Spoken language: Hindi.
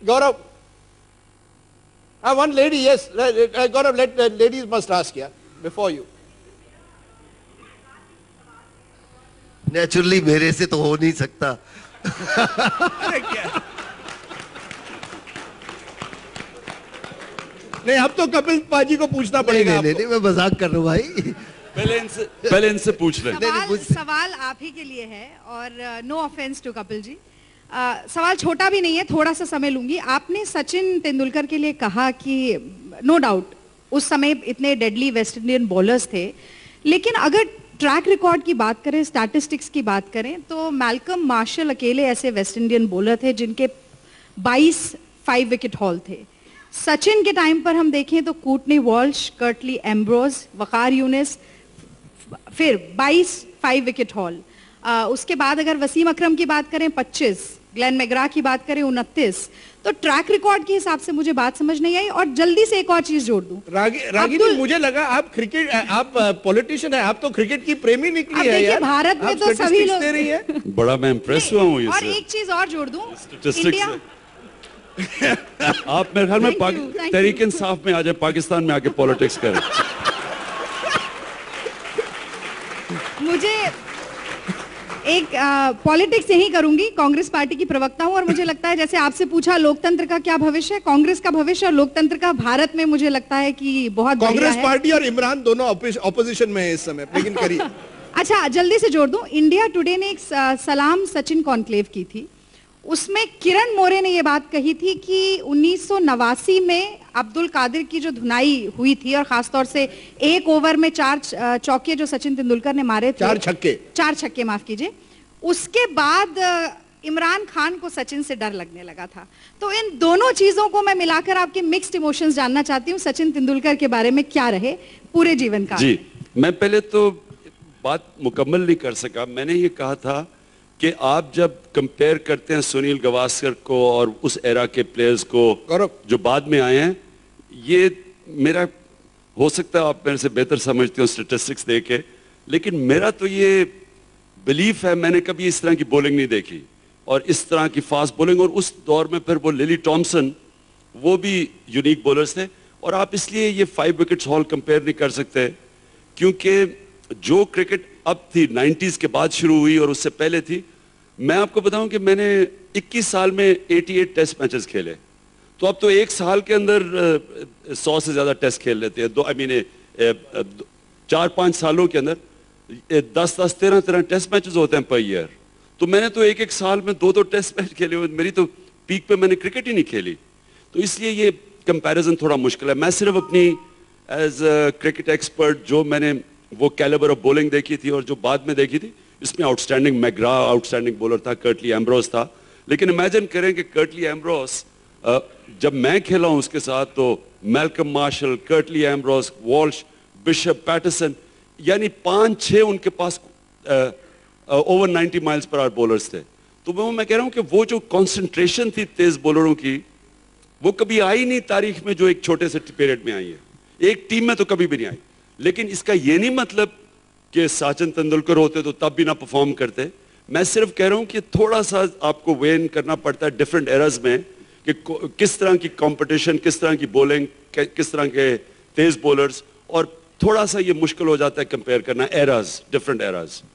Gaurav. One lady, yes. Gaurav, let the ladies must ask, yeah, before you. Naturally मेरे से तो हो नहीं सकता। अरे क्या? नहीं, अब तो कपिल पाजी को पूछना पड़ेगा। नहीं, मैं मजाक कर रहा हूँ भाई। पहले इनसे पूछ लें। सवाल आप ही के लिए है और no offence to Kapil ji. सवाल छोटा भी नहीं है, थोड़ा सा समय लूंगी। आपने सचिन तेंदुलकर के लिए कहा कि नो डाउट उस समय इतने डेडली वेस्ट इंडियन बॉलर्स थे, लेकिन अगर ट्रैक रिकॉर्ड की बात करें, स्टैटिस्टिक्स की बात करें, तो मैल्कम मार्शल अकेले ऐसे वेस्ट इंडियन बॉलर थे जिनके 22 5 विकेट हॉल थे। सचिन के टाइम पर हम देखें तो Courtney Walsh, Curtly Ambrose, Waqar Younis, फिर 22 5 विकेट हॉल। उसके बाद अगर वसीम अकरम की बात करें 25, ग्लेन मैग्रा की बात करें 29। तो ट्रैक रिकॉर्ड के हिसाब से मुझे बात समझ नहीं आई। और जल्दी से एक और चीज जोड़ दूं, रागिनी, मुझे लगा आप क्रिकेट, आप पॉलिटिशियन है, आप तो क्रिकेट की प्रेमी निकली है यार। भारत में तो सभी लोग बड़ा मैं इम्प्रेस हुआ हूँ। और एक चीज और जोड़ दूं, इंडिया आप मेरे ख्याल में तहरीक इंसाफ में आ जाए, पाकिस्तान में आके पॉलिटिक्स करें। मुझे एक पॉलिटिक्स यही करूंगी, कांग्रेस पार्टी की प्रवक्ता हूं और मुझे लगता है जैसे आपसे पूछा लोकतंत्र का क्या भविष्य है, कांग्रेस का भविष्य और लोकतंत्र का भारत में मुझे लगता है कि बहुत कांग्रेस पार्टी और इमरान दोनों ऑपोजिशन में है इस समय, लेकिन करिए। अच्छा, जल्दी से जोड़ दूं, इंडिया टुडे ने एक सलाम सचिन कॉन्क्लेव की थी। उसमें किरण मोरे ने यह बात कही थी कि 1989 में अब्दुल कादिर की जो धुनाई हुई थी, और खासतौर से एक ओवर में 4 चौके जो सचिन तेंदुलकर ने मारे थे, 4 छक्के माफ कीजिए, उसके बाद इमरान खान को सचिन से डर लगने लगा था। तो इन दोनों चीजों को मैं मिलाकर आपके मिक्स्ड इमोशंस जानना चाहती हूँ। सचिन तेंदुलकर के बारे में क्या रहे पूरे जीवन काल? जी, मैं पहले तो बात मुकम्मल नहीं कर सका। मैंने ये कहा था कि आप जब कंपेयर करते हैं सुनील गावस्कर को और उस एरा के प्लेयर्स को जो बाद में आए हैं, ये मेरा हो सकता है आप मेरे से बेहतर समझते हो स्टैटिस्टिक्स देके, लेकिन मेरा तो ये बिलीफ है, मैंने कभी इस तरह की बॉलिंग नहीं देखी और इस तरह की फास्ट बॉलिंग। और उस दौर में फिर वो लिली टॉमसन, वो भी यूनिक बॉलर्स थे। और आप इसलिए ये 5 विकेट्स हॉल कंपेयर नहीं कर सकते, क्योंकि जो क्रिकेट अब थी 90s के बाद शुरू हुई और उससे पहले थी। मैं आपको बताऊं कि मैंने 21 साल में 88 टेस्ट मैचेस खेले, तो अब तो एक साल के अंदर 100 से ज्यादा टेस्ट खेल लेते हैं। 4-5 सालों के अंदर 10-10, 13-13 टेस्ट मैचेस होते हैं पर ईयर। तो मैंने तो एक साल में 2-2 टेस्ट मैच खेले हुए। मेरी तो पीक पे मैंने क्रिकेट ही नहीं खेली, तो इसलिए ये कंपैरिजन थोड़ा मुश्किल है। मैं सिर्फ अपनी एज क्रिकेट एक्सपर्ट जो मैंने वो कैलिबर ऑफ बॉलिंग देखी थी और जो बाद में देखी थी, इसमें आउटस्टैंडिंग मैग्रा आउटस्टैंडिंग बॉलर था, कर्टली एम्ब्रोस था। लेकिन इमेजिन करें कि कर्टली एम्ब्रोस, जब मैं खेला हूं उसके साथ, तो Malcolm Marshall, Curtly Ambrose, Walsh, Bishop, Patterson, यानी 5-6 उनके पास over 90 miles per hour bowlers थे। तो मैं कह रहा हूं कि वो जो कॉन्सेंट्रेशन थी तेज बॉलरों की, वो कभी आई नहीं तारीख में जो एक छोटे से पीरियड में आई है। एक टीम में तो कभी भी नहीं आई। लेकिन इसका ये नहीं मतलब कि सचिन तेंदुलकर होते तो तब भी ना परफॉर्म करते। मैं सिर्फ कह रहा हूं कि थोड़ा सा आपको वेन करना पड़ता है डिफरेंट एराज में कि किस तरह की कंपटीशन, किस तरह की बॉलिंग, किस तरह के तेज बॉलर्स, और थोड़ा सा ये मुश्किल हो जाता है कंपेयर करना एराज, डिफरेंट एराज।